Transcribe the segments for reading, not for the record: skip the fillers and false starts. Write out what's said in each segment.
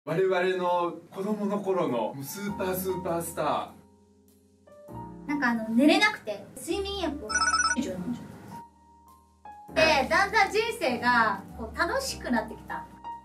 我々の子供の頃のスーパースター。 なんか寝れなくて睡眠薬を以上飲んじゃったんです。でだんだん人生がこう楽しくなってきた。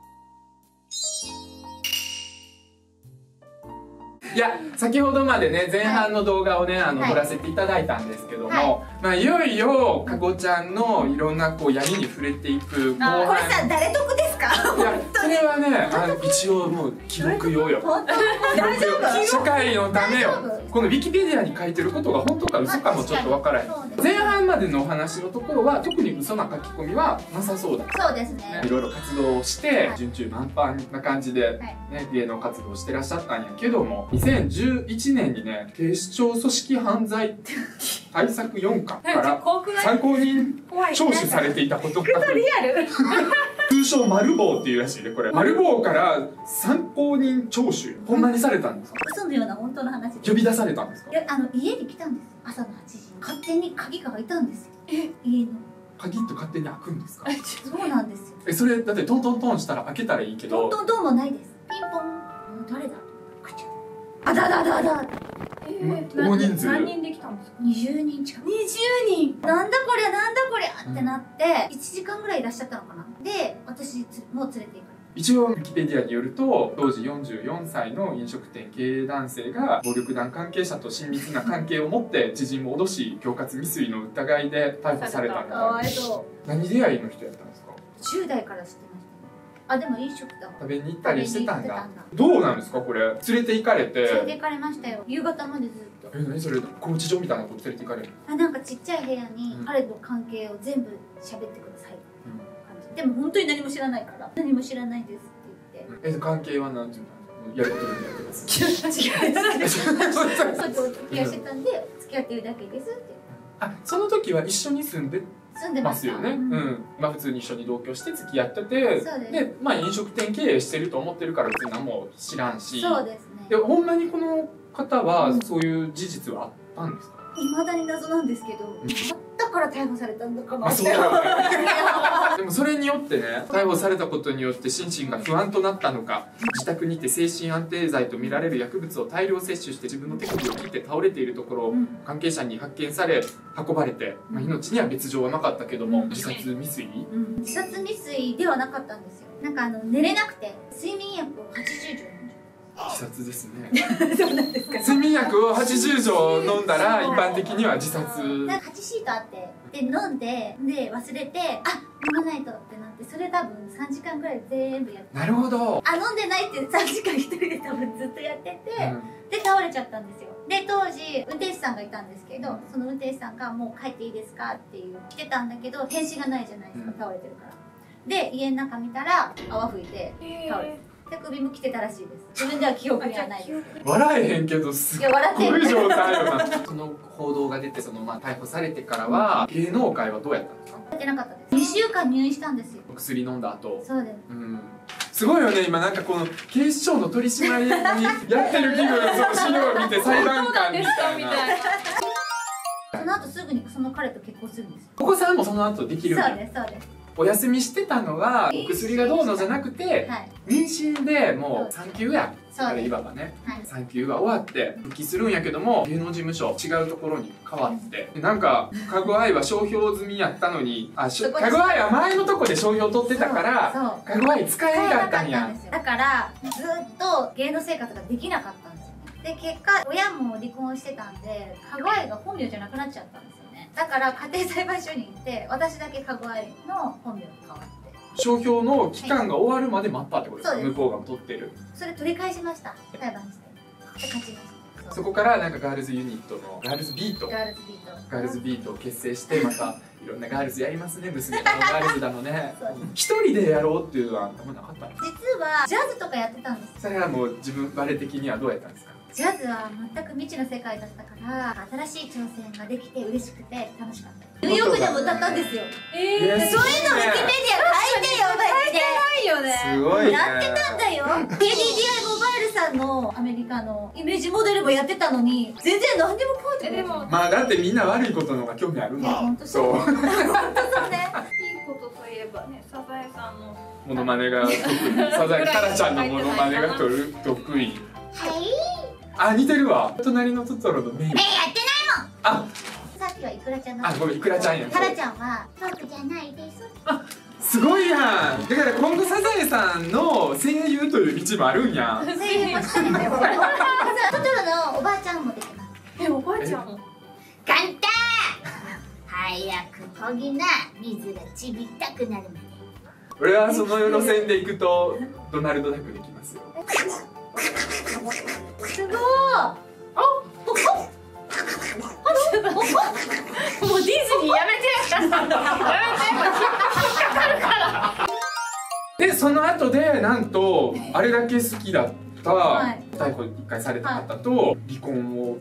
いや、先ほどまでね前半の動画をね撮らせていただいたんですけども、まあいよいよかこちゃんのいろんなこう闇に触れていく後半。 これさ誰得ですか？ いや、それはね一応もう記録用よ。 本当大丈夫？ 社会のためよ。このウィキペディアに書いてることが本当か嘘かもちょっと分からへん。前半までのお話のところは特に嘘な書き込みはなさそうだ。 そうですね。 いろいろ活動をして順中満帆な感じでね芸能活動をしてらっしゃったんやけども、2011年にね警視庁組織犯罪対策4課から参考人聴取されていたことがリアル通称マルボウっていうらしいで、これマルボウから参考人聴取ほんまにされたんですか？ 嘘のような本当の話です。 呼び出されたんですか？ いや家に来たんですよ。朝の8時に勝手に鍵が開いたんですよ。家の鍵って勝手に開くんですか？ そうなんですよ。 それだってトントントンしたら開けたらいいけど、 トントントンもないです。ピンポン誰だ？あだだだだ。 大人数。 何人できたんですか ？20人近く。20人。なんだこりゃなんだこりゃってなって1時間ぐらいいらっしゃったのかな。で私もう連れて行かれた。 一応ウィキペディアによると当時44歳の飲食店経営男性が暴力団関係者と親密な関係を持って知人を脅し恐喝未遂の疑いで逮捕されたのが何出会いの人やったんですか ？10代から知ってましたね。あでも飲食だ。 食べに行ったりしてたんだ。どうなんですかこれ？連れて行かれて。 連れて行かれましたよ。夕方までずっと。 何それ？拘置所みたいなとこ連れて行かれる？ なんかちっちゃい部屋に彼の関係を全部喋ってくださいっていう感じ。でも本当に何も知らないから何も知らないですって言って。 関係は何ていうの？やることでもやってます。 違う。そうお付き合いしてたんで付き合ってるだけですって。 あ、その時は一緒に住んでますよね。 うん。 まあ普通に一緒に同居して付き合ってて、でまあ飲食店経営してると思ってるから別に何も知らんし。 そうですね。 でほんまにこの方はそういう事実はあったんですか？ 未だに謎なんですけど、あったから逮捕されたんだかなって。 でもそれによってね逮捕されたことによって心身が不安となったのか、自宅にて精神安定剤とみられる薬物を大量摂取して自分の手首を切って倒れているところを関係者に発見され運ばれて、命には別状はなかったけども自殺未遂？ 自殺未遂ではなかったんですよ。なんか寝れなくて睡眠薬を80錠飲んじゃ自殺ですね。 そうなんですか。 睡眠薬を80錠飲んだら一般的には自殺。 なんか8シートあってで飲んで忘れて飲まないとってなって、それ多分3時間ぐらい全部やって。 なるほど。 飲んでないって3時間一人で多分ずっとやってて、で倒れちゃったんですよ。で当時運転手さんがいたんですけど、その運転手さんが「もう帰っていいですか?」っていう来てたんだけど返信がないじゃないですか、倒れてるから。で家の中見たら泡吹いて倒れて、で首も来てたらしいです。自分では記憶にはないです。 笑えへんけどすっごい状態よな。その報道が出て逮捕されてからは芸能界はどうやったんですか？ やってなかったです。2週間入院したんですよ。 薬飲んだ後。 そうです。 すごいよね今なんかこの警視庁の取り締まりにやってる気分、その資料を見て裁判官みたいな。 その後すぐにその彼と結婚するんですよ。 お子さんもその後できるんだ。 そうですそうです。 お休みしてたのは薬がどうのじゃなくて、妊娠でもう産休や、いわばね、産休が終わって復帰するんやけども、芸能事務所違うところに変わって、なんかかぐあいは商標済みやったのに、かぐあいは前のとこで商標取ってたからかぐあい使えなかったんや。 だからずっと芸能生活ができなかったんですよね。で結果親も離婚してたんでかぐあいが本名じゃなくなっちゃったんですよ。だから家庭裁判所に行って私だけかぐあいの本名に変わって、 商標の期間が終わるまで待ったってことですか？向こうが取ってる。 それ取り返しました。裁判してで勝ちました。 そこからなんかガールズユニットのガールズビートを結成してまたいろんなガールズやりますね、娘のガールズだのね。一人でやろうっていうのはあんまなかったの？ 実はジャズとかやってたんです。 それはもう自分バレ的にはどうやったんですか？ ジャズは全く未知の世界だったから新しい挑戦ができて嬉しくて楽しかった。ニューヨークでも歌ったんですよ。そういうのウィキペディア書いてよマジで。ないよね。 すごいね。 やってたんだよ。KDDI モバイルさんのアメリカのイメージモデルもやってたのに全然何でも書いてくれる。 まあだってみんな悪いことの方が興味あるんだ。 そう。本当そうね。 いいことといえばね、サザエさんのモノマネが得意。サザエタラちゃんのモノマネが得意。 はい。 あ、似てるわ。隣のトトロのメイ。 やってないもん。 あ、 さっきはイクラちゃんの。 あ、ごめん、イクラちゃんや。 タラちゃんは僕じゃないです。 あ、すごいやん。だから今後サザエさんの声優という道もあるんや。 声優もしたんですよ。トトロのおばあちゃんもできます。 おばあちゃん。 簡単。早くこぎな、水がちびったくなるまで。 俺はその路線で行くとドナルドダックできますよ。 すごい。 もうディズニーやめて。やめて。引っかかるから。 でその後でなんとあれだけ好きだった逮捕1回された方と離婚を。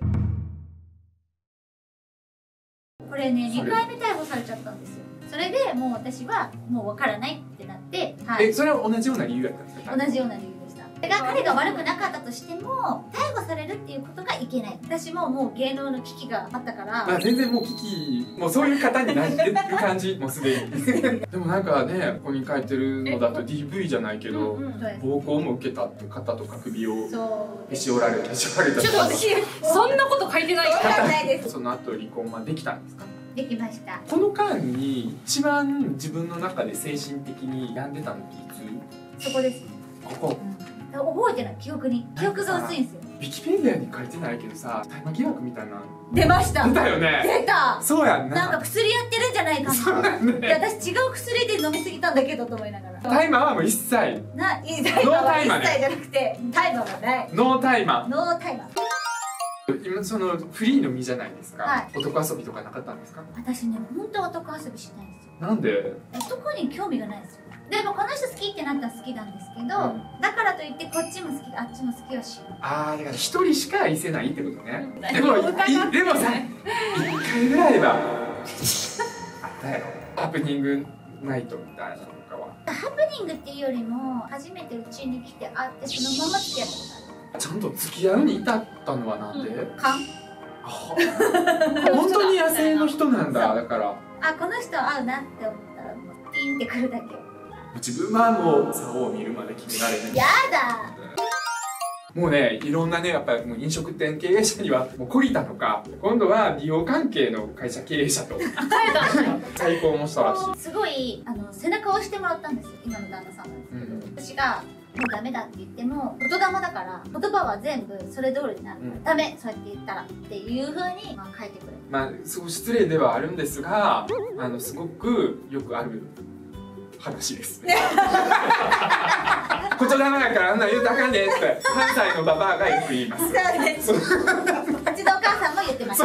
これね、2回目逮捕されちゃったんですよ。それでもう私はもう分からないってなって、 それは同じような理由だったんですか？ 同じような理由でした。だから彼が悪くなかったとしても逮捕されるっていうことがいけない。私ももう芸能の危機があったから、 全然もう危機、もうそういう方になってる感じ、もうすでに。でもなんかね、ここに書いてるのだと DV じゃないけど暴行も受けたって肩とか首をへし折られた。 ちょっと私そんなこと書いてないから。 その後離婚はできたんですか？ できました。 この間に一番自分の中で精神的に病んでたのっていつ？そこですね。 ここ。 覚えてない、記憶が薄いんですよ。 ウィキペディアに書いてないけどさ、大麻疑惑みたいな出ました。 出たよね。 出た。 そうやんな。 なんか薬やってるんじゃないかな。 そうなんね。 私違う薬で飲みすぎたんだけどと思いながら。 大麻はもう一切。 大麻は一切じゃなくて、大麻はない。 ノー大麻。 ノー大麻。 今そのフリーの身じゃないですか。男遊びとかなかったんですか？ 私ね、本当男遊びしないんですよ。 なんで？ 男に興味がないんですよ。でもこの人好きってなったら好きなんですけど、だからといってこっちも好きあっちも好きはしない。 ああ、だから一人しか愛せないってことね。でもさ、一回ぐらいはあったやろ。ハプニングナイトみたいなのとかは。 ハプニングっていうよりも初めてうちに来て会ってそのまま付き合ったことある。 ちゃんと付き合うに至ったのはなんで？本当に野生の人なんだ。だからこの人合うなって思ったらもうピンってくるだけ。 自分はもう竿を見るまで決められない。 やだ。 もうね、いろんなね、やっぱりもう飲食店経営者にはもう懲りたのか、今度は美容関係の会社経営者と再婚もしたらしい。 すごい背中を押してもらったんですよ、今の旦那さんなんですけど、私がもうダメだって言っても言霊だから言葉は全部それ通りになるから、ダメそうやって言ったらっていう風に書いてくれる。 すごい失礼ではあるんですが、すごくよくある話ですね。言霊やからあんな言うたらあかんでって関西のババアがよく言います。 そうです。うちのお母さんも言ってました。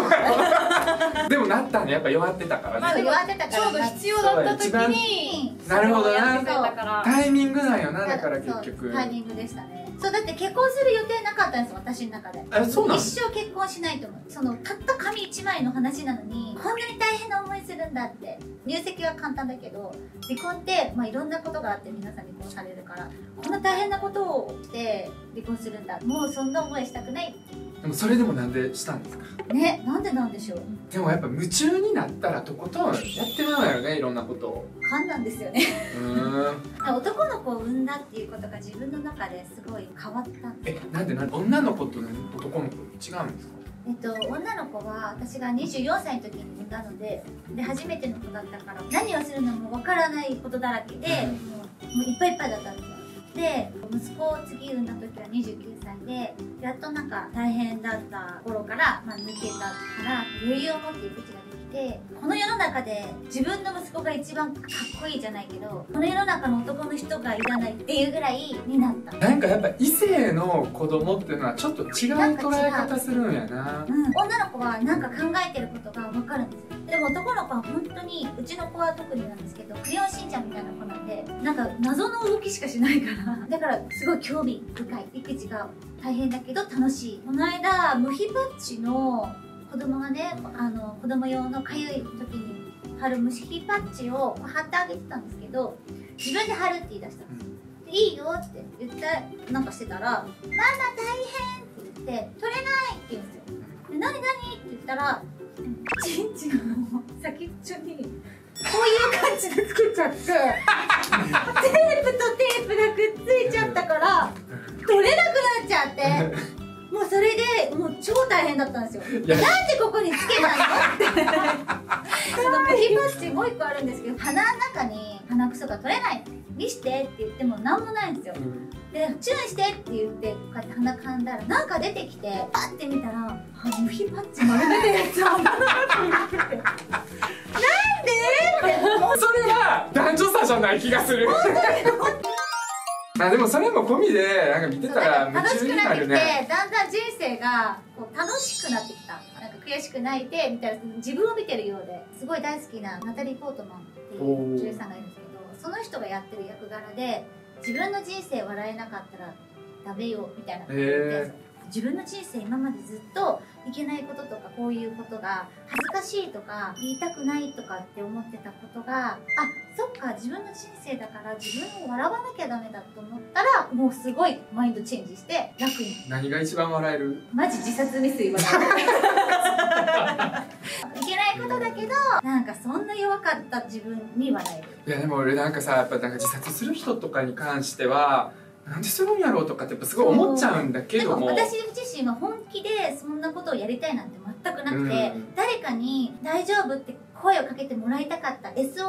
でもなったね、やっぱ弱ってたからね。 弱ってたからちょうど必要だった時に。 なるほどな。タイミングなんよな、だから結局。 タイミングでしたね。そう、だって結婚する予定なかったんですよ、私の中で。 そうなの？ 一生結婚しないと思う。たった紙一枚の話なのにこんなに大変な思いするんだって。入籍は簡単だけど離婚っていろんなことがあって皆さん離婚されるから、こんな大変なことをして離婚するんだ、もうそんな思いしたくない。 でもそれでもなんでしたんですかね。なんでなんでしょう。 でもやっぱ夢中になったらとことんやってまうのよね、いろんなことを。 勘なんですよね。男の子を産んだっていうことが自分の中ですごい変わったんです。 なんで女の子と男の子違うんですか？ 女の子は私が24歳の時に産んだので、初めての子だったから何をするのもわからないことだらけで、もういっぱいいっぱいだったんですよ。で息子を次産んだ時は29歳で、やっとなんか大変だった頃から、抜けたから余裕を持って育児ができて、この世の中で自分の息子が一番かっこいいじゃないけど、この世の中の男の人がいらないっていうぐらいになった。 なんかやっぱ異性の子供っていうのはちょっと違う捉え方するんやな。 女の子はなんか考えてることが分かるんですよ。でも男の子は本当に、うちの子は特になんですけど、クレヨンしんちゃんみたいな子なんで、なんか謎の動きしかしないからだからすごい興味深い。育児が大変だけど楽しい。この間無比パッチの子供がね、子供用のかゆい時に貼る無比パッチを貼ってあげてたんですけど、自分で貼るって言い出したんですよ。でいいよって言ってなんかしてたら、ママ大変って言って、取れないって言うんですよ。で何って言ったら、ちんちんの先っちょにいう感じでつけちゃってテープとテープがくっついちゃったから取れなくなっちゃってもうそれでもう超大変だったんですよ。なんでここにつけたのってそのブヒパッチもう一個あるんですけど、鼻の中に鼻くそが取れない見してって言っても何もないんですよ。で注意してって言ってこうやって鼻かんだらなんか出てきてパッて見たらブヒパッチ丸めてるやつ鼻の中に入っててなんでってそれは男女差じゃない気がする。まあでもそれも込みでなんか見てたら夢中になるね。楽しくなってきてだんだん人生がこう楽しくなってきた。なんか悔しくないてみたいな自分を見てるようですごい大好きなナタリー・ポートマンっていう女優さんがいるんですけど、その人がやってる役柄で自分の人生笑えなかったらダメよみたいなこと言ってるんですよ。自分の人生今までずっといけないこととかこういうことが恥ずかしいとか言いたくないとかって思ってたことが、あ、そっか自分の人生だから自分を笑わなきゃダメだと思ったらもうすごいマインドチェンジして楽に。何が一番笑える？ マジ自殺未遂笑えるいけないことだけどなんかそんな弱かった自分に笑える。 いやでも俺なんかさ、やっぱなんか自殺する人とかに関してはなんでするんやろうとかってやっぱすごい思っちゃうんだけども、 私自身は本気でそんなことをやりたいなんて全くなくて、誰かに「大丈夫?」って声をかけてもらいたかった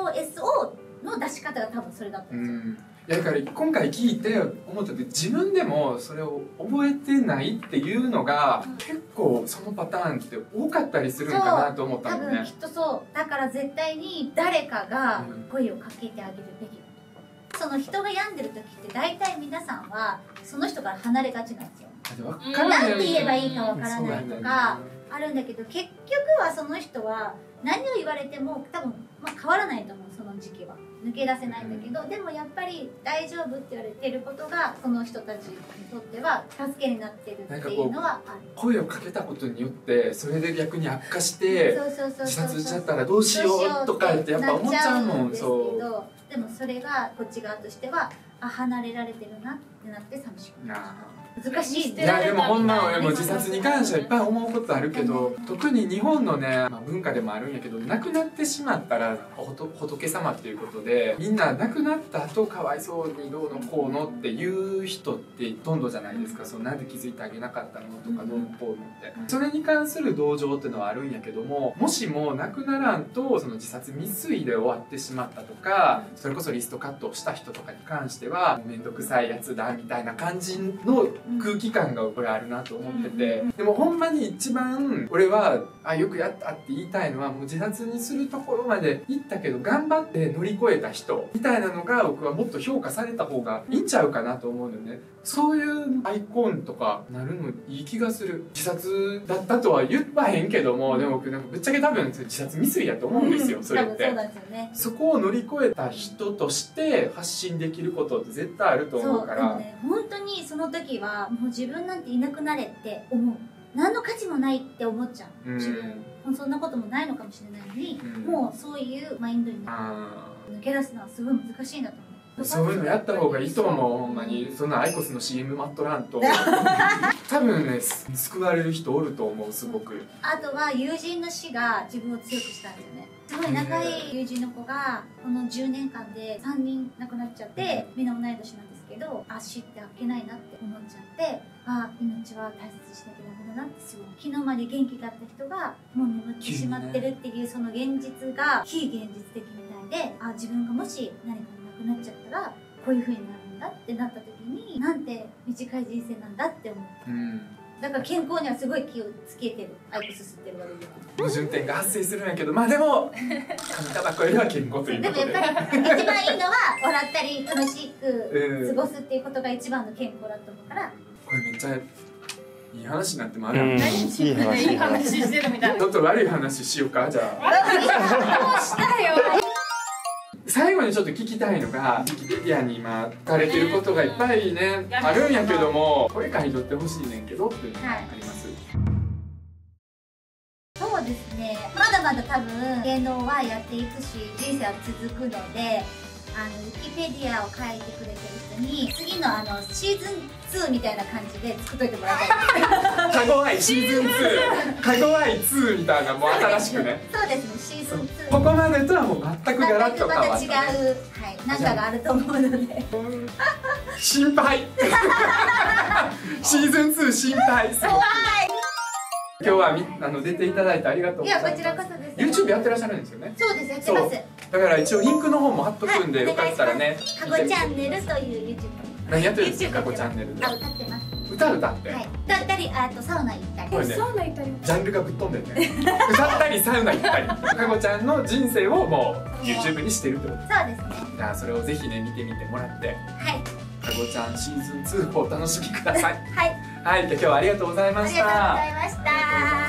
SOSO の出し方が多分それだったんですよ。 いやだから今回聞いて思ったけど自分でもそれを覚えてないっていうのが、結構そのパターンって多かったりするんかなと思ったのね。 多分きっとそうだから絶対に誰かが声をかけてあげるべきだ。その人が病んでる時って大体皆さんはその人から離れがちなんですよ。なんて言えばいいかわからないとかあるんだけど、結局はその人は何を言われても多分、変わらないと思う。その時期は抜け出せないんだけど、でもやっぱり大丈夫って言われてることがその人たちにとっては助けになってるっていうのはある。 声をかけたことによってそれで逆に悪化して自殺しちゃったらどうしようとかってやっぱ思っちゃうもん。 でもそれがこっち側としては離れられてるなってなって寂しくなる。難しい。 いやでもほんま俺も自殺に関してはいっぱい思うことあるけど、特に日本のね、文化でもあるんやけど、亡くなってしまったら仏様っていうことでみんな亡くなった後かわいそうにどうのこうのっていう人ってほとんどじゃないですか。なんで気づいてあげなかったのとかどうのこうのって、それに関する同情っていうのはあるんやけども、もしも亡くならんとその自殺未遂で終わってしまったとか、それこそリストカットをした人とかに関しては面倒くさいやつだみたいな感じの空気感がこれあるなと思ってて、でもほんまに一番俺はよくやったって言いたいのは、もう自殺にするところまで行ったけど頑張って乗り越えた人みたいなのが僕はもっと評価された方がいいんちゃうかなと思うのよね。そういうアイコンとかなるのいい気がする。自殺だったとは言わへんけども、でも僕なんかぶっちゃけ多分自殺未遂やと思うんですよ、それって。そこを乗り越えた人として発信できることって絶対あると思うから。 そう、でもね、本当にその時はもう自分なんていなくなれって思う。何の価値もないって思っちゃう。自分そんなこともないのかもしれないのに、もうそういうマインドに抜け出すのはすごい難しいなと思う。 そういうのやった方がいいと思う。ほんまにそんなアイコスの CM 待っとらんと多分ね救われる人おると思う。すごく。 あとは友人の死が自分を強くしたんですよね。すごい仲いい友人の子がこの10年間で3人亡くなっちゃって、みんな同い年なんですけど、死ってあっけないなって思っちゃって、命は大切にしなきゃダメだなって、すごい昨日まで元気だった人がもう眠ってしまってるっていうその現実が非現実的みたいで、自分がもし何かになくなっちゃったらこういう風になるんだってなった時に、なんて短い人生なんだって思った。だから健康にはすごい気をつけてる。アイコス吸ってる割には矛盾点が発生するんやけど、でも紙タバコよりは健康ということで。 でもやっぱり一番いいのは笑ったり楽しく過ごすっていうことが一番の健康だと思うから。 これめっちゃいい話になってもある。 いい話してるみたいな。 ちょっと悪い話しようか。じゃあどうしたよ。 最後にちょっと聞きたいのが、ウィキペディアに今書かれてることがいっぱいねあるんやけども、これ書いとってほしいねんけどっていうのがあります。 そうですね、まだまだ多分芸能はやっていくし人生は続くので、 ウィキペディアを書いてくれてる人に次のシーズン2みたいな感じで作っといてもらいたいですかご愛シーズン2かご愛2みたいなもう新しくねそうですね、シーズン2 ここまでとはもう全くガラッと変わった、ね、 また違う、はい、なんかがあると思うので心配シーズン2心配すごい今日は出ていただいてありがとうございます。 いや、こちらこそです。 YouTube やってらっしゃるんですよね。 そうです、やってます。 だから一応リンクの方も貼っとくんで、 はい、 よかったらね。 かごチャンネルという YouTube。 何やってるんですか、かごチャンネルで。 歌ってます。 歌って。 はい。歌ったり、あとサウナ行ったり。 サウナ行ったり。 ジャンルがぶっ飛んでるね。歌ったりサウナ行ったり。かごちゃんの人生をもう YouTube にしてるってこと。 そうですね。 じゃあそれをぜひね見てみてもらって。はい。かごちゃんシーズン2をお楽しみください。 はい。 はい、今日はありがとうございました。 ありがとうございました。